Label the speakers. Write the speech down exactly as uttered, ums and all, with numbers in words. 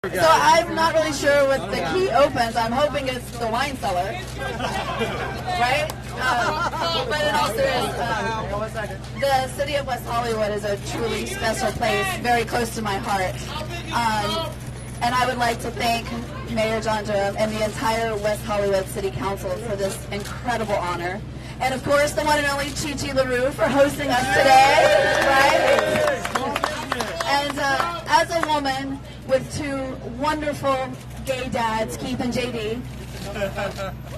Speaker 1: So I'm not really sure what the key opens. I'm hoping it's the wine cellar, right? Um, but in all seriousness, um, the city of West Hollywood is a truly special place, very close to my heart. Um, and I would like to thank Mayor John Durham and the entire West Hollywood City Council for this incredible honor. And of course, the one and only Chi Chi LaRue for hosting us today, right? And uh, as a woman with two wonderful gay dads, Keith and J D,